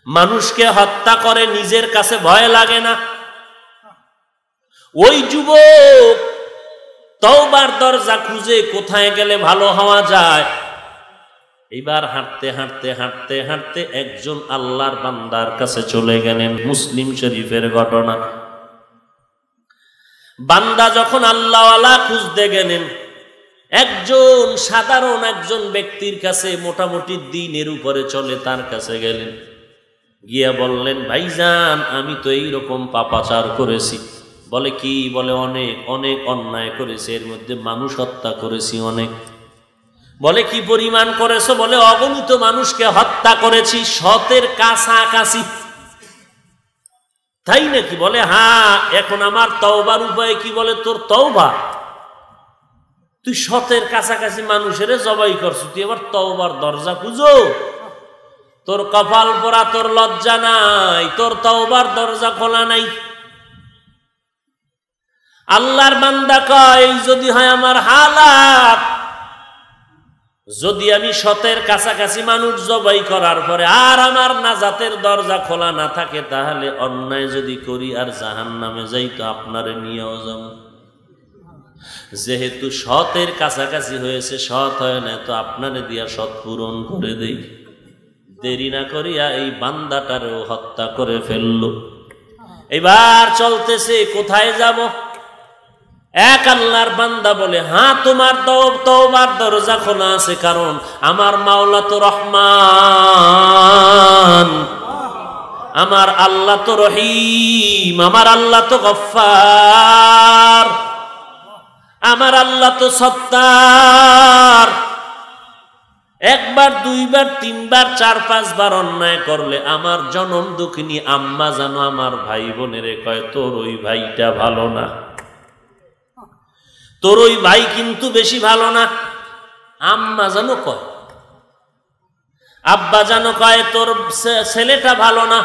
মানুষকে হত্যা করে, নিজের কাছে ভয় লাগে না। ওই যুবক তওবার দরজা খুঁজে কোথায় গেলে ভালো হওয়া যায়। এবার হাঁটতে হাঁটতে হাঁটতে হাঁটতে একজন আল্লাহর বান্দার কাছে চলে গেলেন। মুসলিম শরীফের ঘটনা। বান্দা যখন আল্লাহওয়ালা খুঁজতে গেলেন, একজন সাধারণ একজন ব্যক্তির কাছে, মোটামুটি দ্বীনের উপরে চলে, তার কাছে গেলেন। গিয়া বললেন, ভাইজান আমি তো এইরকম পাপাচার করেছি। বলে কি? বলে অনেক অনেক অন্যায় করেছি, এর মধ্যে মানুষ হত্যা করেছি অনেক। বলে কি পরিমাণ করেছো? বলে অগণিত মানুষকে হত্যা করেছি, শতের কাছাকাছি। তাই নাকি? বলে হ্যাঁ। এখন আমার তওবার উপায় কি? বলে তোর তওবা, তুই শতের কাছাকাছি মানুষের জবাই করছো, তুই এবার তওবার দরজা খুঁজো? তোর কপাল পোড়া, তোর লজ্জা নাই, তোর তওবার দরজা খোলা নাই। আল্লাহর বান্দা কয়, যদি হয় আমার হালাত, যদি আমি শতের কাছাকাছি মানুষ জবাই করার পরে আর আমার নাজাতের দরজা খোলা না থাকে, তাহলে অন্যায় যদি করি আর জাহান্নামে যাই, তো আপনারে নিয়েও যাব। যেহেতু শতের কাছাকাছি হয়েছে, শত হয় না, তো আপনারে দিয়া শত পূরণ করে দেই। দেরি না করিয়া এই বান্দাটারও হত্যা করে ফেলল। এবার চলতেছে, কোথায় যাব? এক আল্লাহর বান্দা বলে, হ্যাঁ তোমার তওবার দরজা খোলা আছে, কারণ আমার মাওলা তো রহমান, আমার আল্লাহ তো রহিম, আমার আল্লাহ তো গফফার, আমার আল্লাহ তো সত্তার। একবার, দুইবার, তিনবার, চার পাঁচবার অন্যায় করলে আমার জনম দুঃখিনী আম্মা জানো আমার ভাই বোনেরে কয়, তোর ওই ভাইটা ভালো না, তোর ওই ভাই কিন্তু বেশি ভালো না। আম্মা জানো কয়, আব্বা জানো কয়, তোর ছেলেটা ভালো না।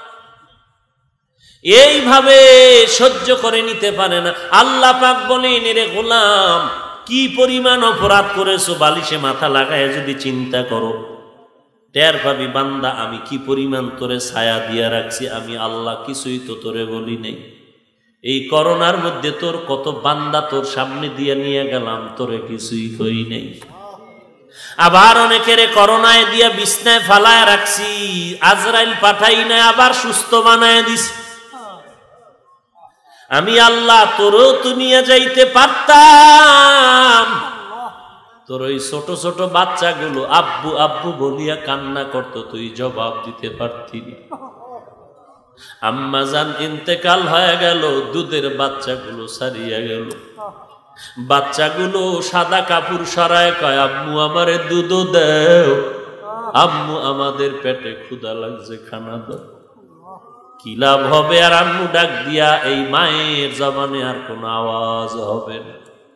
এইভাবে সহ্য করে নিতে পারে না। আল্লাহ পাক বলেন, রে গোলাম, কি পরিমাণ অপরাধ করেছো, বালিশে মাথা লাগায় যদি চিন্তা করো, টের পাবি বান্দা আমি কি পরিমাণ তোরে ছায়া দিয়া রাখছি। আমি আল্লাহ কিছুই তো তোরে বলি নাই। এই করোনার মধ্যে তোর কত বান্দা তোর সামনে দিয়ে নিয়ে গেলাম, তোরে কিছুই কই নাই। আবার অনেকের করোনায় দিয়া বিছনায় ফালায় রাখছি, আজরাইল পাঠাই নাই, আবার সুস্থ বানায় দিস। আমি আল্লাহ তোরও তো নিয়ে যাইতে পারতাম। তোর ওই ছোট ছোট বাচ্চাগুলো আব্বু আব্বু বলিয়া কান্না করতো, তুই জবাব দিতে পারতি। আম্মা জান ইন্তেকাল হয়ে গেল, দুধের বাচ্চাগুলো সারিয়া গেল। বাচ্চাগুলো সাদা কাপড় সরায় কয়, আম্মু আমারে দুধ দেও, আম্মু আমাদের পেটে ক্ষুধা লাগছে, খানা দাও। কি লাভ হবে? আর আম্মু ডাক দিয়া, এই মায়ের জবানে আর কোন আওয়াজ হবে না।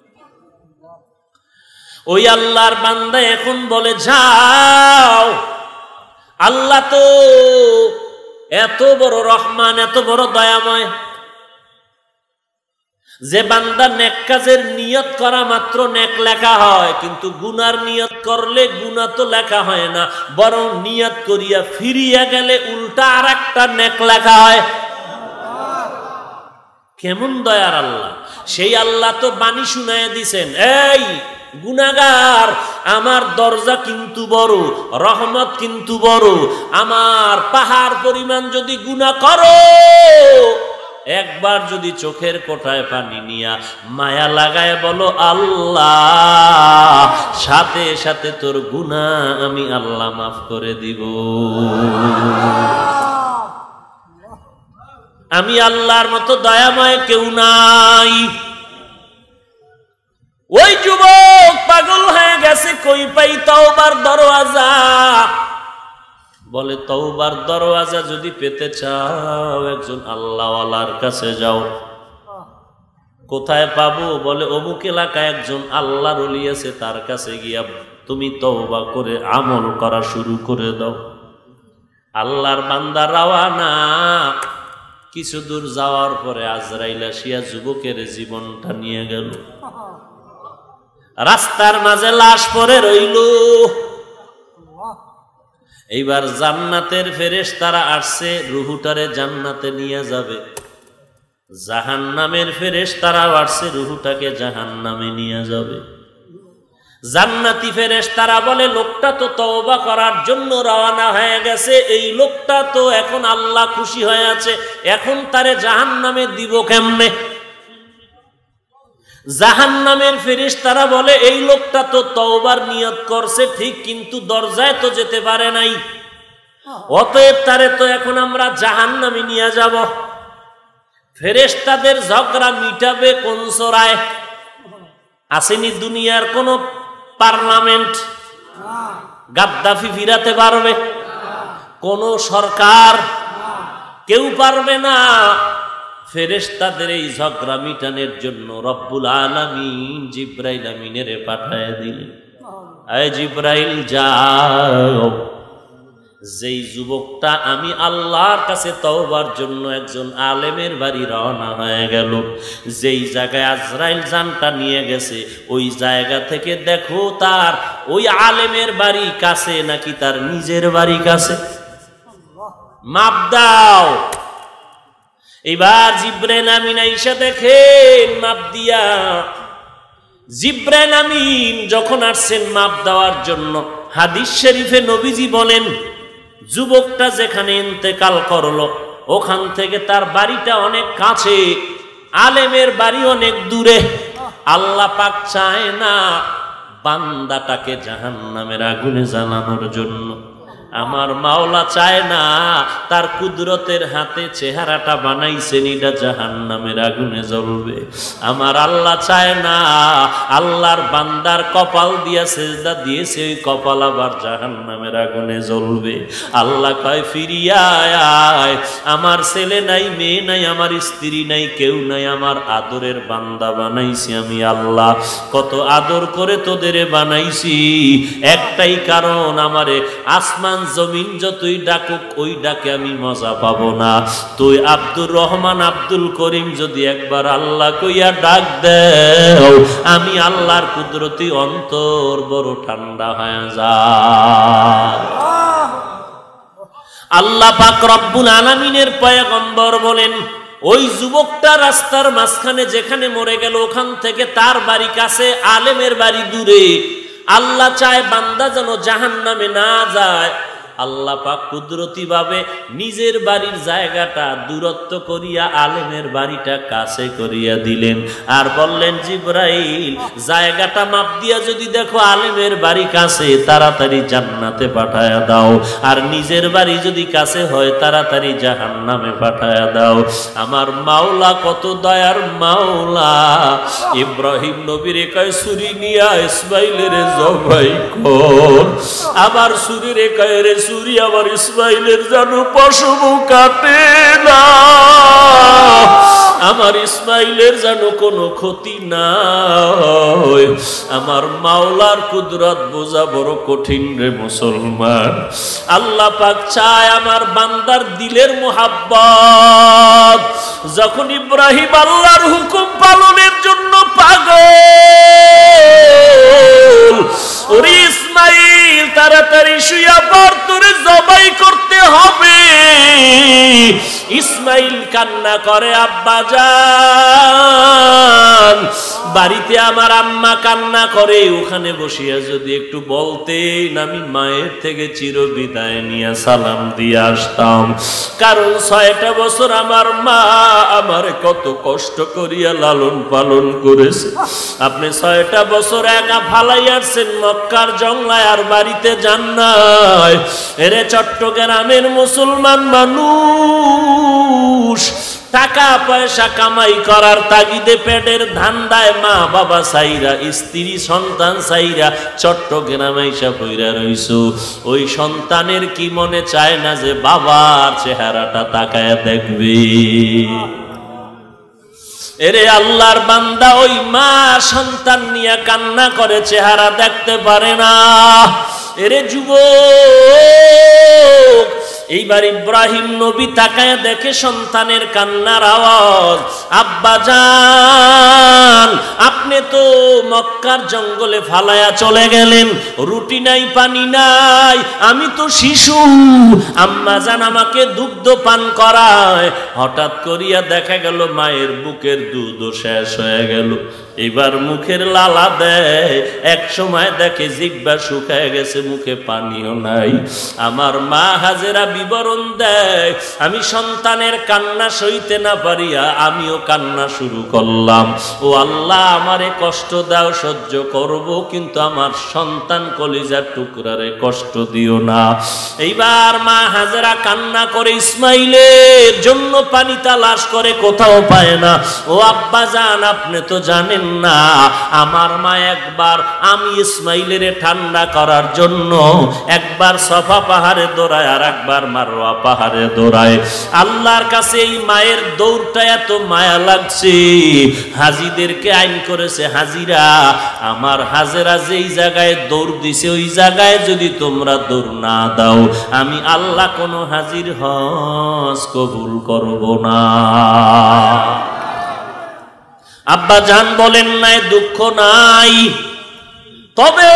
ওই আল্লাহর বান্দা এখন বলে, যাও, আল্লাহ তো এত বড় রহমান, এত বড় দয়াময়, যে বান্দা নেক কাজের নিয়ত করা মাত্র নেক লেখা হয়, কিন্তু গুনার নিয়ত করলে গুনাহ তো লেখা হয় না, বরং নিয়ত করিয়া ফিরিয়া গেলে উল্টা আর একটা নেক লেখা হয়। কেমন দয়ার আল্লাহ! সেই আল্লাহ তো বাণী শুনাইয়া দিছেন, এই গুনাহগার, আমার দরজা কিন্তু বড়, রহমত কিন্তু বড়। আমার পাহাড় পরিমাণ যদি গুনাহ করো, একবার যদি চোখের কোটায় পানি নিয়া মায়া লাগায় বলো আল্লাহ, সাথে সাথে তোর গুনাহ আমি আল্লাহ মাফ করে দিব। আমি আল্লাহর মতো দয়াময় কেউ নাই। ওই যুবক পাগল হয়ে গেছে, কই পাই তওবার দরওয়াজা। বলে, তওবার দরওয়াজা যদি পেতে চাও, একজন আল্লাহওয়ালার কাছে যাও। কোথায় পাবো? বলে, অমুক এলাকায় একজন আল্লাহর ওলি আছে, তার কাছে গিয়া তুমি তওবা করে আমল করা শুরু করে দাও। আল্লাহর বান্দা রওয়ানা। কিছু দূর যাওয়ার পরে আজরাইল আসিয়া যুবকের জীবনটা নিয়ে গেল। রাস্তার মাঝে লাশ পড়ে রইল। এইবার জান্নাতের ফেরেশতারা আসছে, রুহুটারে জান্নাতে নিয়ে যাবে। জাহান্নামের ফেরেশতারাও আসছে, রুহুটাকে জাহান্নামে নিয়ে যাবে। জান্নাতি ফেরেশতারা বলে, লোকটা তো তওবা করার জন্য রওনা হয়ে গেছে, এই লোকটা তো এখন আল্লাহ খুশি হয়ে আছে, এখন তারে জাহান্নামে দিব কেমনে? জাহান্নামের ফেরেশতারা বলে, এই লোকটা তো তওবার নিয়ত করছে ঠিক, কিন্তু দরজায় তো যেতে পারে নাই, অতএব তারে তো এখন আমরা জাহান্নামে নিয়ে যাব। ফেরেশতাদের ঝগড়া মিটাবে কোন সরায়? আসেনি দুনিয়ার কোন পার্লামেন্ট গাদ্দাফি ফিরাতে পারবে? কোন সরকার? কেউ পারবে না। ফেরেশতাদের এই ঝগড়া মিটানোর জন্য রব্বুল আলামিন জিবরাইল আমিনের পাঠায় দিলেন। আয় জিবরাইল যাও, যেই যুবকটা আমি আল্লাহর কাছে তওবার জন্য একজন আলেমের বাড়ি রওনা হয়ে গেল, যেই জায়গায় আজরাইল জানটা নিয়ে গেছে, ওই জায়গা থেকে দেখো তার ওই আলেমের বাড়ি কাছে নাকি তার নিজের বাড়ি কাছে, মাপ দাও। এবার জিবরাইল আমিন আইসা দেখেন মাপ দিয়া। জিবরাইল আমিন যখন আসছেন মাপ দেওয়ার জন্য, হাদিস শরীফে নবীজি বলেন, যুবকটা যেখানে ইন্তেকাল করলো ওখান থেকে তার বাড়িটা অনেক কাছে, আলেমের বাড়ি অনেক দূরে। আল্লাহ পাক চায় না বান্দাটাকে জাহান্নামের আগুনে জ্বালানোর জন্য। আমার মাওলা চায় না তার কুদরতের হাতে চেহারাটা বানাইছেন এটা জাহান্নামের আগুনে জ্বলবে। আমার আল্লাহ চায় না আল্লাহর বান্দার কপাল দিয়া সেজদা দিয়েছে ওই কপাল আবার জাহান্নামের আগুনে জ্বলবে। আল্লাহ কয়, ফিরিয়া আয়, আমার ছেলে নাই, মেয়ে নাই, আমার স্ত্রী নাই, কেউ নাই, আমার আদরের বান্দা বানাইছি আমি আল্লাহ। কত আদর করে তোদের বানাইছি, একটাই কারণ, আমারে আসমান জমিন যতই ডাকুক ওই ডাকে আমি মজা পাবো না। তুই আব্দুর রহমান, আব্দুল করিম যদি একবার আল্লাহ কইয়া ডাক দেও, আমি আল্লাহর কুদরতি অন্তর বড় ঠান্ডা হয়ে যায়। আল্লাহ পাক রব্বুল আলামিনের পয়গম্বর বলেন, ওই যুবকটা রাস্তার মাঝখানে যেখানে মরে গেল ওখান থেকে তার বাড়ি কাছে, আলেমের বাড়ি দূরে। আল্লাহ চায় বান্দা যেন জাহান্নামে না যায়। আল্লাহ পাক কুদরতি ভাবে নিজের বাড়ির জায়গাটা দূরত্ব করিয়া আলেমের বাড়িটা কাছে করিয়া দিলেন, আর বললেন, জিবরাইল জায়গাটা মাপ দিয়া যদি দেখো আলেমের বাড়ি কাছে, তাড়াতাড়ি জান্নাতে পাঠায়া দাও, আর নিজের বাড়ি যদি কাছে হয় তাড়াতাড়ি জাহান্নামে পাঠায়া দাও। আমার মাওলা কত দয়ার মাওলা। ইব্রাহিম নবীর কয়, ছুরি নিয়া ইসমাইলের জবাই কর। আবার ছুরির কয়, রে ছুরি আমার ইসমাইলের জানো পশম কাটে না, আমার ইসমাইলের জানো কোনো ক্ষতি নাই। আমার মাওলার কুদরত বোঝা বড় কঠিন রে মুসলমান। আল্লাহ পাক চায় আমার বান্দার দিলের মোহাব্বত। যখন ইব্রাহিম আল্লাহর হুকুম পালনের জন্য পাগল, ওরে ইসমাইল তাড়াতাড়ি শুইয়া পড়, তোরে জবাই করতে হবে। ইসমাইল কান্না করে, আব্বা জান, বাড়িতে আমার আম্মা কান্না করে, ওখানে বসিয়া যদি একটু বলতেন আমি মায়ের থেকে চিরবিদায় নিয়ে সালাম দিয়ে আসতাম। কারণ 6টা বছর আমার মা আমারে কত কষ্ট করিয়া লালন পালন করেছে। আপনি 6টা বছর একা ফালাই আসছেন মক্কার জংলায়, আর বাড়িতে যান নাই। এরে চট্টগ্রামের মুসলমান মানুষ টাকা পয়সা কামাই করার তাগিদে পেটের ধান্দায় মা বাবা সাইরা, স্ত্রী সন্তান সাইরা চট্টগ্রামে এসে পইরা রইছো। ওই সন্তানের কি মনে চায় না যে বাবার চেহারাটা তাকায় দেখবে? এরে আল্লাহর বান্দা, ওই মা সন্তান নিয়ে কান্না করে, চেহারা দেখতে পারে না। এরে যুবক, এইবার ইব্রাহিম নবী তাকায় দেখে সন্তানের কান্নার আওয়াজ। আব্বা জান, আপনি তো মক্কার জঙ্গলে ফালায়া চলে গেলেন, রুটি নাই পানি নাই, আমি তো শিশু, আম্মা জান আমাকে দুগ্ধ পান করায়। হঠাৎ করিয়া দেখা গেল মায়ের বুকের দুধও শেষ হয়ে গেল। এবার মুখের লালা দেয়, এক সময় দেখে জিহ্বা শুকায় গেছে, মুখে পানিও নাই। আমার মা হাজেরা বিবরণ দেয়, আমি সন্তানের কান্না সইতে না পারিয়া আমিও কান্না শুরু করলাম। ও আল্লাহ, আমারে কষ্ট দাও, সহ্য করব, কিন্তু আমার সন্তান কলিজার টুকরারে কষ্ট দিও না। এইবার মা হাজেরা কান্না করে ইসমাইলের জন্য পানি তালাশ করে, কোথাও পায় না। ও আব্বা জান, আপনি তো জানেন না, আমার মা একবার আমি ইসমাইলের ঠান্ডা করার জন্য একবার সফা পাহাড়ে দৌড়ায়, আর একবার মারওয়া পাহাড়ে দৌড়ায়। আল্লাহর কাছে এই মায়ের দৌড়টা এত মায়া লাগছে, হাজিদেরকে আইন করেছে, হাজিরা আমার হাজেরা যেই জায়গায় দৌড় দিছে ওই জায়গায় যদি তোমরা দৌড় না দাও, আমি আল্লাহ কোনো হাজির হজ কবুল করব না। আব্বা জান বলেন নাই, দুঃখ নাই, তবে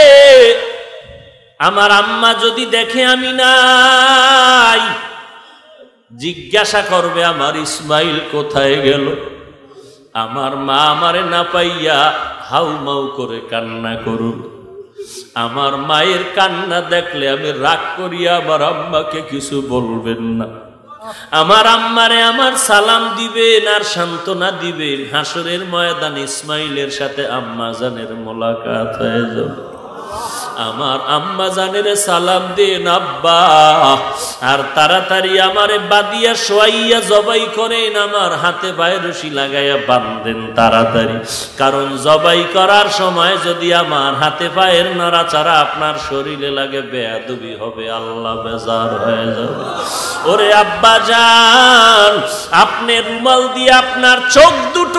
আমার আম্মা যদি দেখে আমি নাই, জিজ্ঞাসা করবে আমার ইসমাইল কোথায় গেল। আমার মা আমারে না পাইয়া হাউমাউ করে কান্না করুন। আমার মায়ের কান্না দেখলে আমি রাগ করিয়া আমার আম্মাকে কিছু বলবেন না। আমার আম্মারে আমার সালাম দিবেন আর সান্ত্বনা দিবেন। হাসরের ময়দান ইসমাইলের সাথে আম্মা জানের মোলাকাত হয়ে যাবে। আমার আম্মা জানের সালাম দেন আব্বা, আর তাড়াতাড়ি আমারে বাদিয়া শোয়াইয়া জবাই করেন, আমার হাতে পায়ে রশি লাগাইয়া বাঁধেন তাড়াতাড়ি। কারণ জবাই করার সময় যদি আমার হাতে পায়ের নাড়াচাড়া আপনার শরীরে লাগে, বেয়াদবি হবে, আল্লাহ বেজার হয়ে যাবে। ওরে আব্বা জান, আপনি রুমাল দিয়ে আপনার চোখ দুটো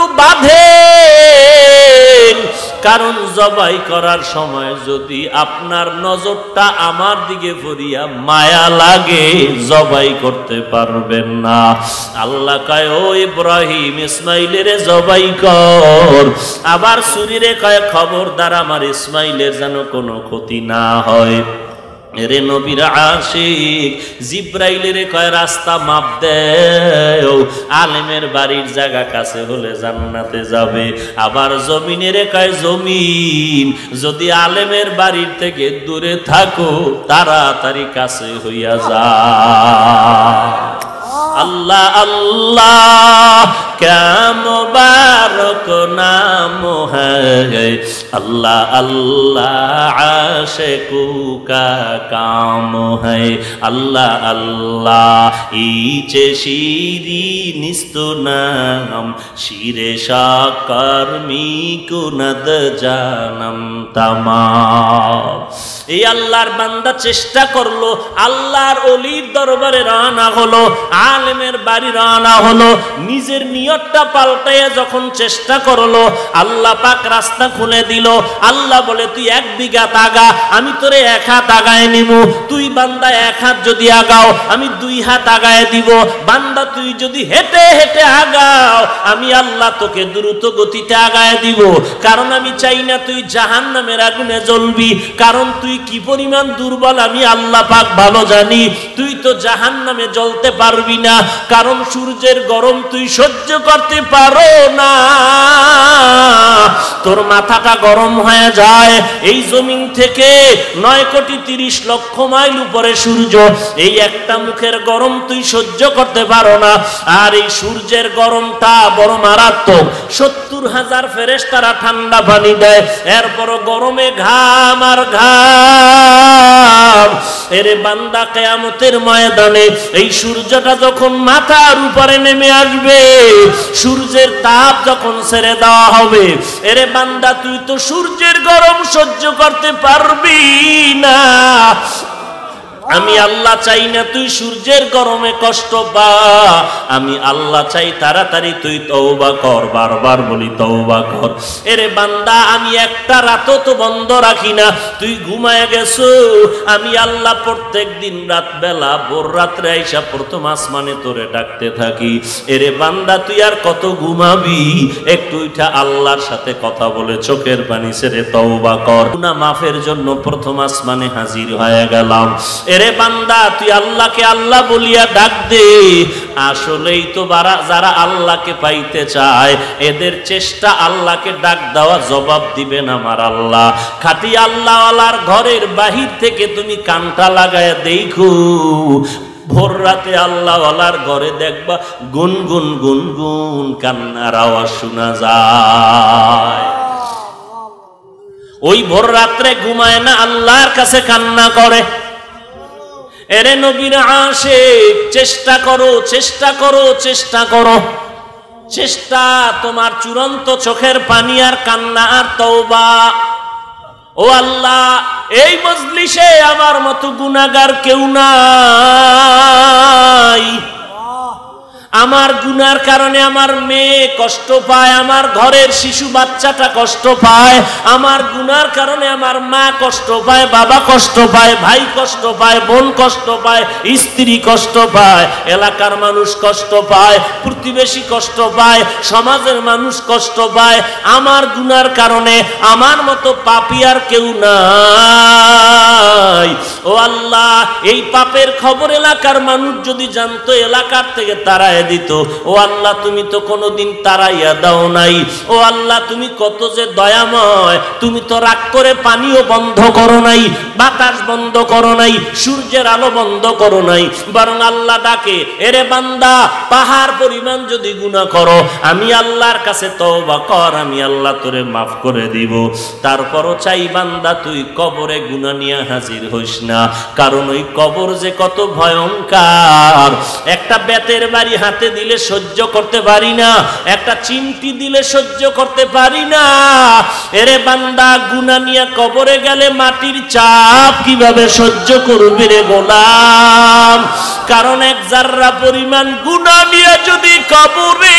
বাঁধেন, কারণ জবাই করার সময় যদি আপনার নজরটা আমার দিকে পড়িয়া মায়া লাগে, জবাই করতে পারবেন না। আল্লাহ কয়, ও ইব্রাহিম, ইসমাইলের জবাই কর। আবার সুরিরে কয়, খবরদার আমার ইসমাইলের যেন কোনো ক্ষতি না হয়। রে নবীর আশিক, জিব্রাইলের কয় রাস্তা মাপ দেও, আলেমের বাড়ির জায়গা কাছে হলে জান্নাতে যাবে। আবার জমিনের কয়, জমিন যদি আলেমের বাড়ির থেকে দূরে থাকো, তাড়াতাড়ি কাছে হইয়া যা। আল্লাহ আল্লাহ क्या मुबारक नाम है, अल्लाह अल्लाह आशिकू का काम है। अल्लाह अल्लाह इचे शिरी निस्तो नाम, शिरे शाकर मी कुनद जानम तमाम। এই আল্লাহর বান্দা চেষ্টা করলো, আল্লাহর ওলির দরবারে রওনা হলো, আলেমের বাড়ি রওনা হলো, নিজের নিয়তটা পাল্টাইয়া যখন চেষ্টা করলো, আল্লাহ পাক রাস্তা খুলে দিল। আল্লাহ বলে, তুই 1 বিঘা আগা, আমি তোরে 1 হাত আগায় নিব। তুই বান্দা 1 হাত যদি আগাও, আমি 2 হাত আগায় দিব। বান্দা তুই যদি হেঁটে হেঁটে আগাও, আমি আল্লাহ তোকে দ্রুত গতিতে আগায় দিব। কারণ আমি চাই না তুই জাহান্নামের আগুনে জ্বলবি, কারণ তুই কি পরিমাণ দুর্বল আমি আল্লাহ পাক ভালো জানি। তুই তো জাহান্নামে জ্বলতে পারবি না, কারণ সূর্যের গরম তুই সহ্য করতে পারো না, তোর মাথাটা গরম হয়ে যায়। এই জমিন থেকে 9,30,00,000 মাইল উপরে সূর্য, এই একটা মুখের গরম তুই সহ্য করতে পারো না। আর এই সূর্যের গরমটা বড় মারাত্মক। 70,000 ফেরেশতারা ঠান্ডা পানি দেয়, এরপরও গরমে ঘাম আর ঘাম। এরে বান্দা, কিয়ামতের ময়দানে এই সূর্যটা যখন মাথার উপরে নেমে আসবে, সূর্যের তাপ যখন ছেড়ে দেওয়া হবে, এরে বান্দা তুই তো সূর্যের গরম সহ্য করতে পারবি না। আমি আল্লাহ চাই না তুই সূর্যের গরমে কষ্ট পা, আমি আল্লাহ চাই তাড়াতাড়ি তুই তওবা কর। বারবার বলি তওবা কর। এরে বান্দা, আমি একটা রাতও তো বন্ধ রাখি না, তুই ঘুমায় গেছো, আমি আল্লাহ প্রত্যেক দিন রাত বেলা ভোর রাত্রে আইসা প্রথম আসমানে তোরে ডাকতে থাকি। এরে বান্দা, তুই আর কত ঘুমাবি? একটু উঠা আল্লাহর সাথে কথা বলে চোখের পানি ছেড়ে তওবা কর। গুনাহ মাফের জন্য প্রথম আসমানে হাজির হয়ে গেলাম। এরে বান্দা, তুই আল্লাহকে আল্লাহ বলিয়া ডাক দে। আসলেই তো যারা আল্লাহকে পাইতে চায় এদের চেষ্টা আল্লাহকে ডাক দেওয়া জবাব দিবেন আমার আল্লাহ। খাঁটি আল্লাহওয়ালার ঘরের বাহির থেকে তুমি কানটা লাগায় দেখো, ভোর রাতে আল্লাহওয়ালার ঘরে দেখবা গুনগুন গুনগুন কান্নার আওয়াজ শোনা যায়। ওই ভোর রাত্রে ঘুমায় না, আল্লাহর কাছে কান্না করে। এরে নবীর আশিক, চেষ্টা করো, চেষ্টা করো, চেষ্টা করো। চেষ্টা তোমার চূড়ান্ত চোখের পানি আর কান্না আর তওবা। ও আল্লাহ, এই মজলিসে আমার মতো গুনাহগার কেউ নাই। আমার গুনার কারণে আমার মেয়ে কষ্ট পায়, আমার ঘরের শিশু বাচ্চাটা কষ্ট পায়, আমার গুনার কারণে আমার মা কষ্ট পায়, বাবা কষ্ট পায়, ভাই কষ্ট পায়, বোন কষ্ট পায়, স্ত্রী কষ্ট পায়, এলাকার মানুষ কষ্ট পায়, প্রতিবেশী কষ্ট পায়, সমাজের মানুষ কষ্ট পায়। আমার গুনার কারণে আমার মতো পাপী আর কেউ নাই। ও আল্লাহ, এই পাপের খবর এলাকার মানুষ যদি জানতো, এলাকার থেকে তারাই দিত। ও আল্লাহ, তুমি তো কোনোদিন তারাইয়া দাও নাই। ও আল্লাহ, তুমি কত যে দয়াময়, তুমি তো রাগ করে পানিও বন্ধ করো নাই, বাতাস বন্ধ করো নাই, সূর্যের আলো বন্ধ করো নাই, বরং আল্লাহ ডাকে, এরে বান্দা, পাহাড় পরিমাণ যদি গুনাহ করো, আমি আল্লাহর কাছে তওবা কর, আমি আল্লাহ তোরে মাফ করে দিব। তারপরও চাই বান্দা তুই কবরে গুনাহ নিয়ে হাজির হইস না, কারণ ওই কবর যে কত ভয়ঙ্কর। একটা বেতের বাড়ি হাতে দিলে সহ্য করতে পারি না, একটা চিমটি দিলে সহ্য করতে পারি না। এরে বান্দা, গুনাহ নিয়ে কবরে গেলে মাটির চাপ কিভাবে সহ্য করবি রে গোলাম? কারণ এক জাররা পরিমাণ গুনাহ নিয়ে যদি কবরে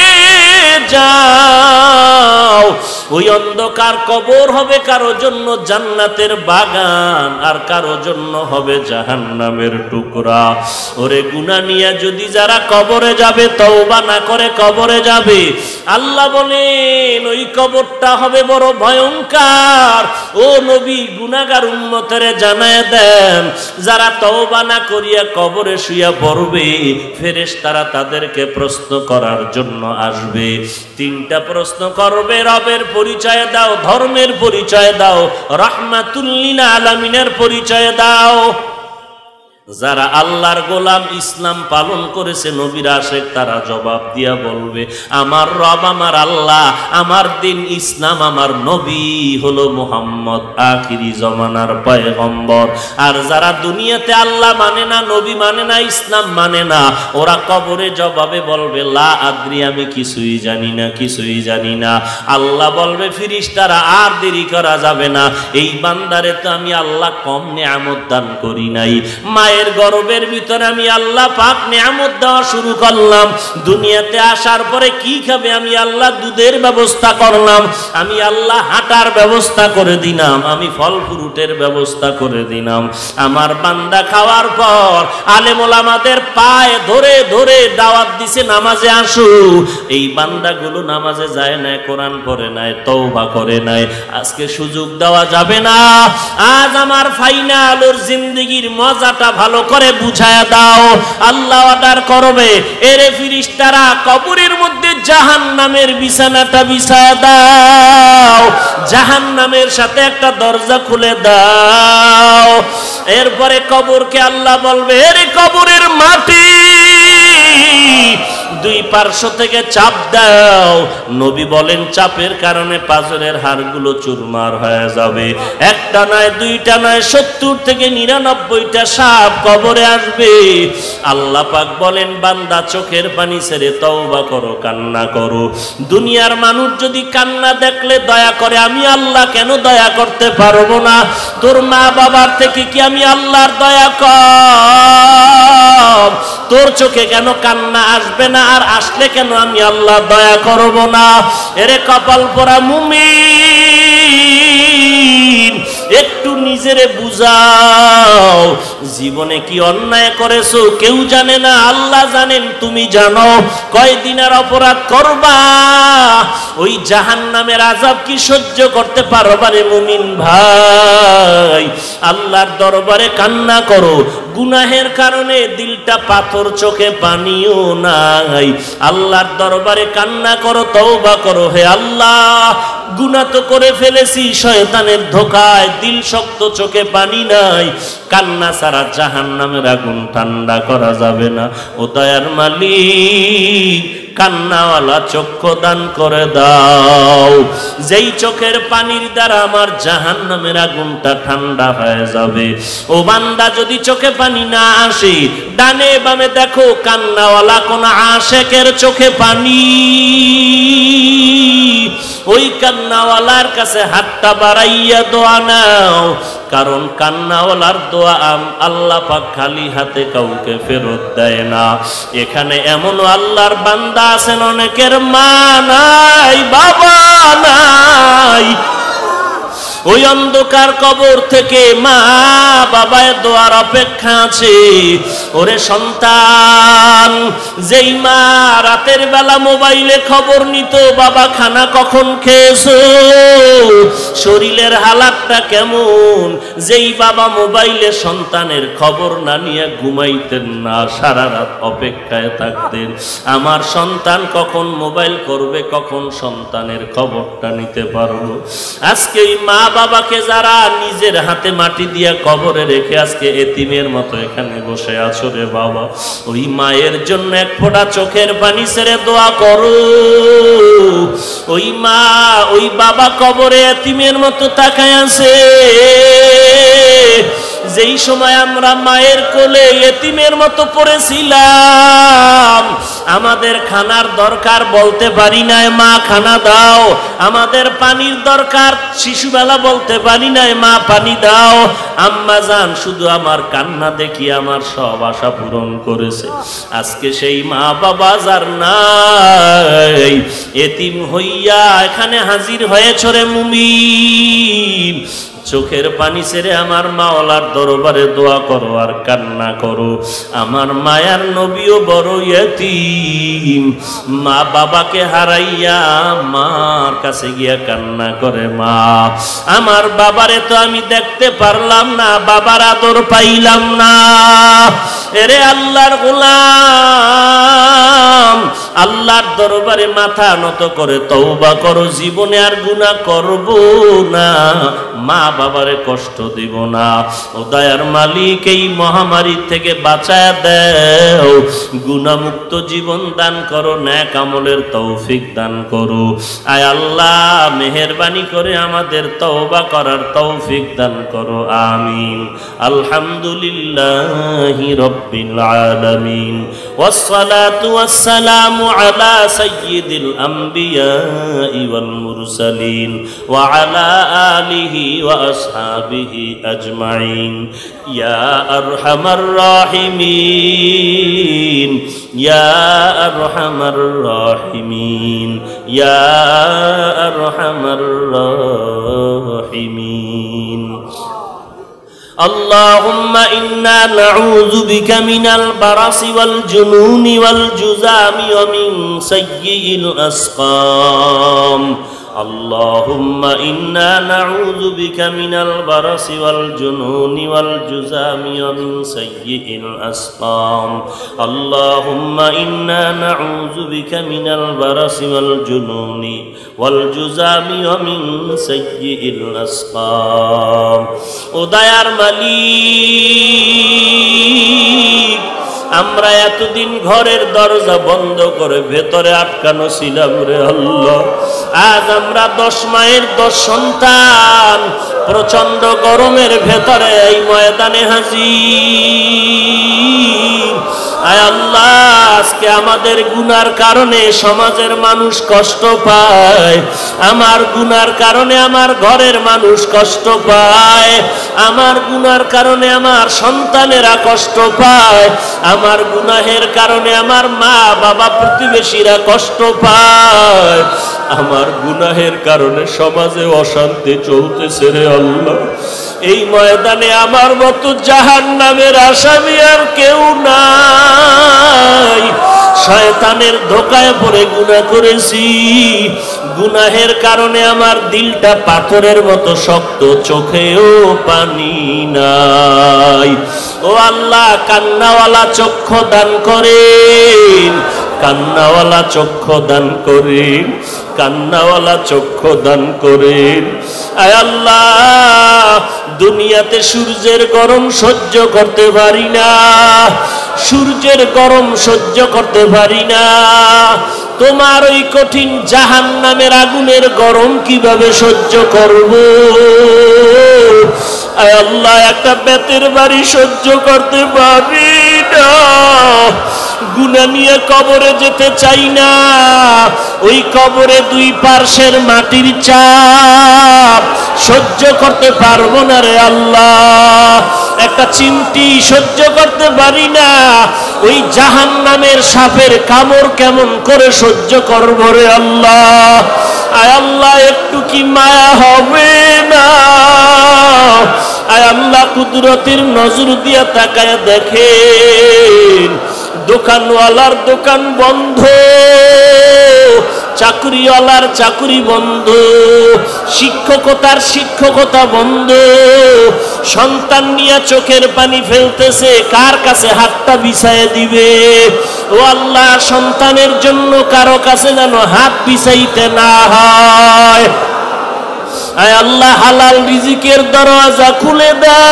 যাও, ওই অন্ধকার কবর হবে কারো জন্য জান্নাতের বাগান, আর কারো জন্য হবে জাহান্নামের টুকরা। ওরে গুনাহ নিয়ে যদি যারা কবরে যাবে, তওবা না করে কবরে যাবে, আল্লাহ বলেন ওই কবরটা হবে বড় ভয়ঙ্কর। ও নবী, গুনাহগার উম্মতেরে জানায় দেন, যারা তওবা না করিয়া কবরে শুইয়া পড়বে, ফেরেশতারা তাদেরকে প্রশ্ন করার জন্য আসবে। তিনটা প্রশ্ন করবে, রবের পরিচয় দাও, ধর্মের পরিচয় দাও, রাহমাতুল লিল আলামিনের পরিচয় দাও। যারা আল্লাহর গোলাম, ইসলাম পালন করেছে, নবীর আশিক, তারা জবাব দিয়া বলবে, আমার রব, আমার আল্লাহ, আমার দিন ইসলাম, আমার নবী হলো মুহাম্মদ, আখিরি জমানার পয়গম্বর। আর যারা দুনিয়াতে আল্লাহ মানে না, নবী মানে না, ইসলাম মানে না, ওরা কবরে জবাবে বলবে, লা আদ্রি, আমি কিছুই জানি না, কিছুই জানি না। আল্লাহ বলবে, ফেরেশতারা, আর দেরি করা যাবে না, এই বান্দারে তো আমি আল্লাহ কম নেয়ামত দান করি নাই। মায়ের গর্ভের ভিতরে আমি আল্লাহ পাক নেয়ামত দেওয়া শুরু করলাম, দুনিয়াতে আসার পরে কি খাবে আমি আল্লাহ দুধের ব্যবস্থা করলাম, আমি আল্লাহ হাঁটার ব্যবস্থা করে দিলাম, আমি ফল ফ্রুটের ব্যবস্থা করে দিলাম। আমার বান্দা খাওয়ার পর আলেম ওলামাদের পায়ে ধরে ধরে দাওয়াত দিছে, নামাজে আসো। এই বান্দাগুলো নামাজে যায় না, কোরআন পড়ে নাই, তওবা করে নাই। আজকে সুযোগ দেওয়া যাবে না। আজ আমার ফাইনাল ওর জিন্দেগির মজাটা ভালো করে বুঝায়া দাও। আল্লাহ অর্ডার করবে, এরে ফেরেশতারা, কবরের মধ্যে জাহান্নামের বিছানাটা বিছায়া দাও, জাহান্নামের সাথে একটা দরজা খুলে দাও। এরপরে কবরকে আল্লাহ বলবে, এরে কবরের মাটি, দুই পার্শ্ব থেকে চাপ দাও, নবী বলেন চাপের কারণে পাঁজরের হাড়গুলো চুরমার হয়ে যাবে। একটা নয়, দুইটা নয়, 70 থেকে 99টা সাপ কবরে আসবে। আল্লাহ পাক বলেন বান্দা চোখের পানি ছেড়ে তওবা করো, কান্না করো। দুনিয়ার মানুষ যদি কান্না দেখলে দয়া করে, আমি আল্লাহ কেন দয়া করতে পারবো না? তোর মা বাবার থেকে কি আমি আল্লাহর দয়া কম? তোর চোখে কেন কান্না আসবে না? আর আসলে কেন আমি আল্লাহ দয়া করব না? এরে কপাল পোড়া মুমিন, একটু নিজেরে বুঝাও, জীবনে কি অন্যায় করেছো কেউ জানে না, আল্লাহ জানেন, তুমি জানো। কয়দিনের অপরাধ করবা? ওই জাহান্নামের আযাব কি সহ্য করতে পারবা রে মুমিন ভাই? আল্লাহর দরবারে কান্না করো। গুনাহের কারণে দিলটা পাথর, চোখে পানিও নাই, আল্লাহর দরবারে কান্না করো, তওবা করো। হে আল্লাহ, গুনাহ তো করে ফেলেছি শয়তানের ধোকায়, দিল শক্ত, চোখে পানি নাই। কান্না ছাড়া জাহান্নামের আগুন ঠান্ডা করা যাবে না। ও দয়ার মালিক, কান্নাওয়ালা চক্ষু দান করে দাও, যেই চোখের পানির দ্বারা আমার জাহান্নামের আগুনটা ঠান্ডা হয়ে যাবে। ও বান্দা, যদি চোখে পানি না আসে, ডানে বামে দেখো কান্নাওয়ালা কোন আশেকের চোখে পানি, ওই কান্নাওয়ালার কাছে হাতটা বাড়াইয়া দোয়া নাও, কারণ কান্নাওয়ালার দোয়া আল্লাহ পাক খালি হাতে কাউকে ফেরত দেয় না। এখানে এমন আল্লাহর বান্দা আছেন অনেকের মা নাই, বাবা নাই, ওই অন্ধকার কবর থেকে মা বাবায় দোয়ার অপেক্ষা আছে। ওরে সন্তান, যেই মা রাতের বেলা মোবাইলে খবর নিত বাবা খানা কখন খেয়েছো, শরীরের হালাতটা কেমন, যেই বাবা মোবাইলে সন্তানের খবর না নিয়ে ঘুমাইতেন না, সারা রাত অপেক্ষায় থাকতেন আমার সন্তান কখন মোবাইল করবে, কখন সন্তানের খবরটা নিতে পারবো। আজকে এই মা বাবাকে যারা নিজের হাতে মাটি দিয়া কবরে রেখে আজকে এতিমের মতো এখানে বসে আছো রে বাবা, ওই মায়ের জন্য এক ফোঁটা চোখের পানি ছেড়ে দোয়া করো। ওই মা ওই বাবা কবরে এতিমের মতো তাকায় আছে। যেই সময় আমরা মায়ের কোলে এতিমের মতো পড়েছিলাম, আমাদের খানার দরকার বলতে পারি নাই, মা খানা দাও। আমাদের পানির দরকার শিশুবেলা বলতে পারি নাই, মা পানি দাও। আম্মা জান শুধু আমার কান্না দেখি আমার সব আশা পূরণ করেছে। আজকে সেই মা বাবা যার নাই, এতিম হইয়া এখানে হাজির হয়েছ রে মুমিন, চোখের পানি ছেড়ে আমার মাওলার দরবারে দোয়া করো আর কান্না করো। আমার মায়ার নবীও বড় ইয়তীম, মা বাবাকে হারাইয়া মার কাছে গিয়া কান্না করে, মা আমার বাবারে তো আমি দেখতে পারলাম না, বাবার আদর পাইলাম না। এরে আল্লাহর গোলাম, আল্লাহর দরবারে মাথা নত করে তওবা করো, জীবনে আর গুনাহ করব না, মা বাবারে কষ্ট দিব না। ও দয়ার মালিক, এই মহামারী থেকে বাঁচায় দাও, গুনাহমুক্ত জীবন দান করো, নেক আমলের তৌফিক দান করো। আয় আল্লাহ, মেহেরবানি করে আমাদের তওবা করার তৌফিক দান করো, আমিন। আলহামদুলিল্লাহি রাব্বিল আলামিন, ওয়াসসালাতু ওয়াসসালামু আলা সাইয়্যিদিল আমবিয়াই ওয়াল মুরসালিন ওয়া আলা আলিহি ওয়া আসহাবিহি আজমাইন। ইয়া আরহামার রাহিমিন, ইয়া আরহামার রাহিমিন, ইয়া আরহামার রাহিমিন। اللهم إنا نعوذ بك من البرص والجنون والجذام ومن سيء الأسقام. اللهم إنا نعوذ بك من البرص والجنون والجذام ومن سيء الأسقام. اللهم إنا نعوذ بك من البرص والجنون والجذام ومن سيء الأسقام. ও দয়ার মালিক, আমরা এতদিন ঘরের দরজা বন্ধ করে ভেতরে আটকানো ছিলাম রে আল্লাহ। আজ আমরা 10 মায়ের 10 সন্তান প্রচন্ড গরমের ভেতরে এই ময়দানে হাজির। আয় আল্লাহ, আজকে আমাদের গুনার কারণে সমাজের মানুষ কষ্ট পায়, আমার গুনার কারণে আমার ঘরের মানুষ কষ্ট পায়, আমার গুনার কারণে আমার সন্তানেরা কষ্ট পায়, আমার গুনাহের কারণে আমার মা বাবা প্রতিবেশীরা কষ্ট পায়, আমার গুনাহের কারণে সমাজে অশান্তি চলতেছে রে আল্লাহ। এই ময়দানে আমার মতো জাহান্নামের আসামি আর কেউ নাই। শয়তানের ধোঁকায় পড়ে গুনাহ করেছি, গুনাহের কারণে আমার দিলটা পাথরের মতো শক্ত, চোখেও পানি নাই। ও আল্লাহ, কান্নাওয়ালা চক্ষু দান করেন, কান্নাওয়ালা চক্ষু দান করেন, কান্নাওয়ালা চক্ষু দান করেন। আয় আল্লাহ, দুনিয়াতে সূর্যের গরম সহ্য করতে পারি না, সূর্যের গরম সহ্য করতে পারি না, তোমার ওই কঠিন জাহান্নামের আগুনের গরম কিভাবে সহ্য করব? আয় আল্লাহ, একটা বেতের বাড়ি সহ্য করতে পারি না, গুনাহ নিয়ে কবরে যেতে চাই না, ওই কবরে 2 পার্শ্বের মাটির চাপ সহ্য করতে পারবো না রে আল্লাহ। একটা চিমটি সহ্য করতে পারি না, ওই জাহান্নামের সাপের কামড় কেমন করে সহ্য করব রে আল্লাহ। আয় আল্লাহ, একটু কি মায়া হবে না? আয় আল্লাহ, কুদরতের নজর দিয়া তাকায় দেখেন, দোকানওয়ালার দোকান বন্ধ, চাকরিওয়ালার চাকরি বন্ধ, শিক্ষকতার শিক্ষকতা বন্ধ, সন্তান নিয়ে চোখের পানি ফেলতেছে, কার কাছে হাতটা বিছায় দিবে? ও আল্লাহ, সন্তানের জন্য কারো কাছে যেন হাত বিছাইতে না হয়। আয় আল্লাহ, হালাল রিজিকের দরওয়াজা খুলে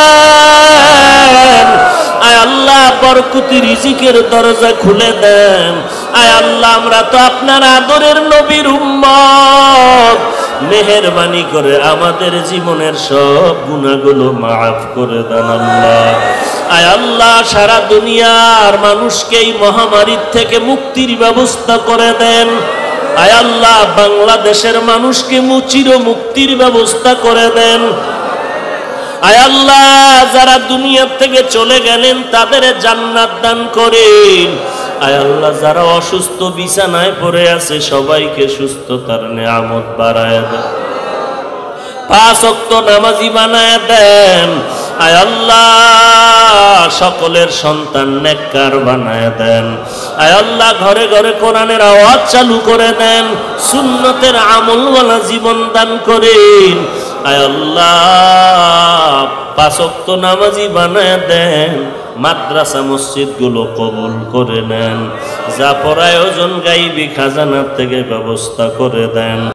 দেন। আয় আল্লাহ, বরকতি রিজিকের দরজা খুলে দেন। আয় আল্লাহ, আমরা তো আপনার আদরের নবীর উম্মত, মেহেরবানি করে আমাদের জীবনের সব গুনাহগুলো মাফ করে দেন আল্লাহ। আয় আল্লাহ, সারা দুনিয়ার মানুষকে এই মহামারীর থেকে মুক্তির ব্যবস্থা করে দেন। আয় আল্লাহ, বাংলাদেশের মানুষকে চির মুক্তির ব্যবস্থা করে দেন। আয় আল্লাহ, যারা দুনিয়া থেকে চলে গেলেন তাদের জান্নাত দান করেন। আয় আল্লাহ, যারা অসুস্থ বিছানায় পড়ে আছে সবাইকে সুস্থতার নিয়ামত বাড়ায় দেন, 5 ওয়াক্ত নামাজি বানায় দেন। আয় আল্লাহ, সকলের সন্তান নেককার বানায় দেন। আয় আল্লাহ, ঘরে ঘরে কোরআনের আওয়াজ চালু করে দেন, সুন্নতের আমলওয়ালা জীবন দান করেন। আয় আল্লাহ, 5 ওয়াক্ত নামাজি বানায় দেন, মাদ্রাসা মসজিদ গুলো কবুল করে নেন, যা পর আয়োজন গাইবি খাজানার থেকে ব্যবস্থা করে দেন।